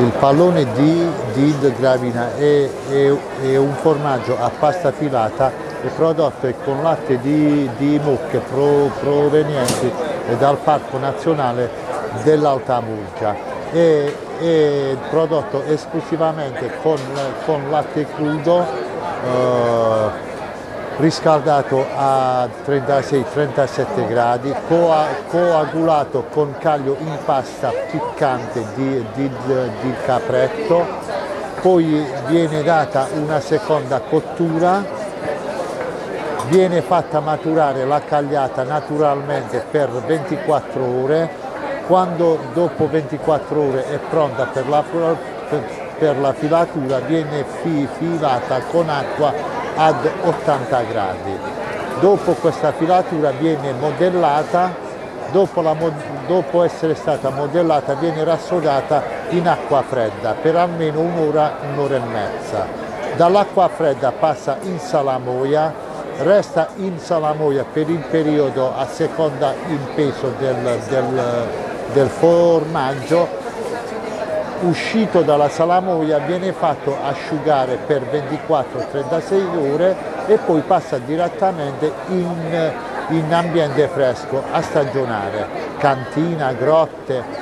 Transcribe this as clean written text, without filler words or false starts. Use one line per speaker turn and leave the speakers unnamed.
Il pallone di Gravina è un formaggio a pasta filata e prodotto con latte di mucche provenienti dal Parco Nazionale dell'Alta Murgia. È prodotto esclusivamente con latte crudo, riscaldato a 36-37 gradi, coagulato con caglio in pasta piccante di capretto, poi viene data una seconda cottura, viene fatta maturare la cagliata naturalmente per 24 ore, quando dopo 24 ore è pronta per la filatura viene filata con acqua ad 80 gradi. Dopo questa filatura viene modellata, dopo essere stata modellata viene rassodata in acqua fredda per almeno un'ora, un'ora e mezza. Dall'acqua fredda passa in salamoia, resta in salamoia per il periodo a seconda il peso del formaggio. Uscito dalla salamoia viene fatto asciugare per 24-36 ore e poi passa direttamente in ambiente fresco a stagionare, cantina, grotte,